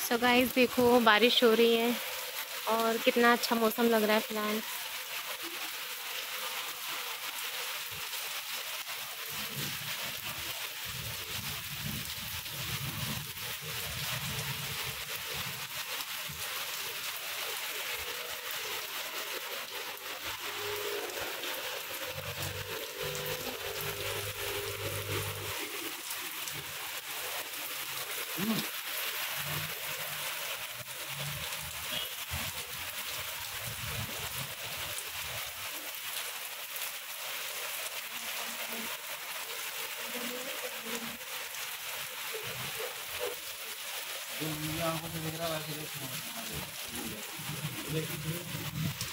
So guys देखो बारिश हो रही है और कितना अच्छा मौसम लग रहा है फिलहाल। जो मीडिया को तो दिख रहा है वैसे देखो।